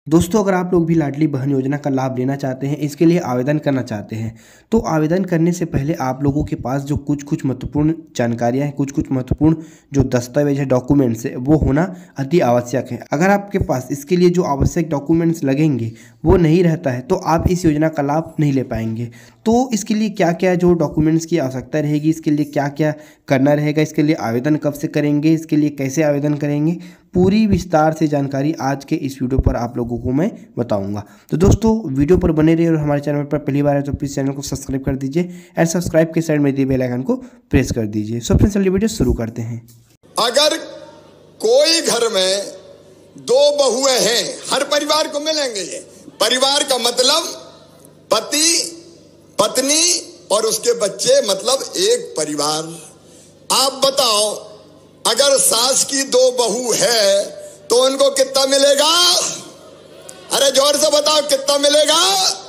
दोस्तों, अगर आप लोग भी लाडली बहन योजना का लाभ लेना चाहते हैं, इसके लिए आवेदन करना चाहते हैं, तो आवेदन करने से पहले आप लोगों के पास जो कुछ महत्वपूर्ण जानकारियां हैं, कुछ महत्वपूर्ण जो दस्तावेज है, डॉक्यूमेंट्स है, वो होना अति आवश्यक है। अगर आपके पास इसके लिए जो आवश्यक डॉक्यूमेंट्स लगेंगे वो नहीं रहता है तो आप इस योजना का लाभ नहीं ले पाएंगे। तो इसके लिए क्या क्या जो डॉक्यूमेंट्स की आवश्यकता रहेगी, इसके लिए क्या क्या करना रहेगा, इसके लिए आवेदन कब से करेंगे, इसके लिए कैसे आवेदन करेंगे, पूरी विस्तार से जानकारी आज के इस वीडियो पर आप लोगों को मैं बताऊंगा। तो दोस्तों, वीडियो पर बने रहिए और हमारे चैनल पर पहली बार है तो प्लीज़ चैनल को सब्सक्राइब कर दीजिए एंड सब्सक्राइब के साइड में दिए बेल आइकन को प्रेस कर दीजिए। सो फ्रेंड्स, चलिए वीडियो शुरू करते हैं। अगर कोई घर में दो बहुएं हैं, हर परिवार को मिलेंगे। ये परिवार का मतलब पति पत्नी और उसके बच्चे, मतलब एक परिवार। आप बताओ, अगर सास की दो बहू है तो उनको कितना मिलेगा? अरे जोर से बताओ, कितना मिलेगा?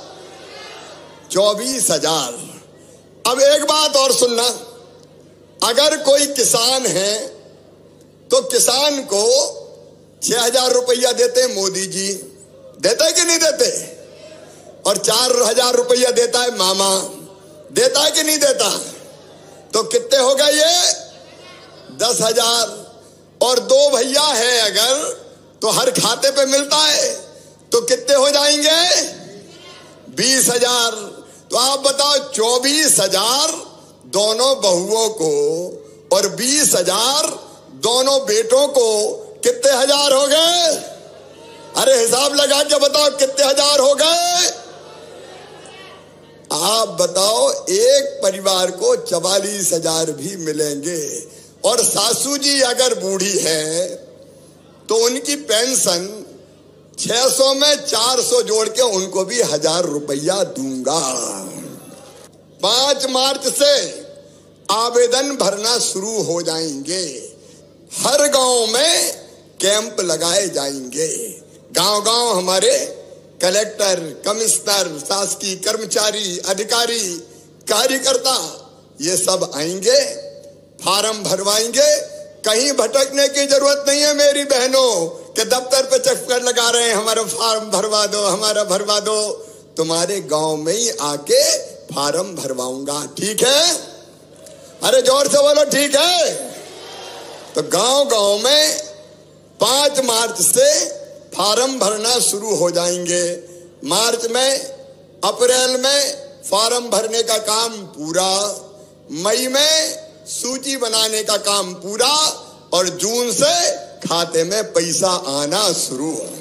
24,000। अब एक बात और सुनना, अगर कोई किसान है तो किसान को 6,000 रुपया देते मोदी जी, देते है कि नहीं देते? और 4,000 रुपया देता है मामा, देता है कि नहीं देता? तो कितने हो गए ये? 10,000। और दो भैया है अगर, तो हर खाते पे मिलता है, तो कितने हो जाएंगे? 20,000। तो आप बताओ, 24,000 दोनों बहुओं को और 20,000 दोनों बेटों को, कितने हजार हो गए? अरे हिसाब लगा के बताओ, कितने हजार हो गए? आप बताओ, एक परिवार को 44,000 भी मिलेंगे। और सासू जी अगर बूढ़ी है तो उनकी पेंशन 600 में 400 जोड़ के उनको भी 1,000 रुपया दूंगा। 5 मार्च से आवेदन भरना शुरू हो जाएंगे। हर गांव में कैंप लगाए जाएंगे। गांव-गांव हमारे कलेक्टर, कमिश्नर, शासकीय कर्मचारी, अधिकारी, कार्यकर्ता ये सब आएंगे, फार्म भरवाएंगे। कहीं भटकने की जरूरत नहीं है मेरी बहनों कि दफ्तर पे चक्कर लगा रहे हैं, हमारा फार्म भरवा दो, हमारा भरवा दो। तुम्हारे गांव में ही आके फार्म भरवाऊंगा, ठीक है? अरे जोर से बोलो, ठीक है? तो गांव-गांव में 5 मार्च से फार्म भरना शुरू हो जाएंगे। मार्च में, अप्रैल में फार्म भरने का काम पूरा, मई में सूची बनाने का काम पूरा और जून से खाते में पैसा आना शुरू।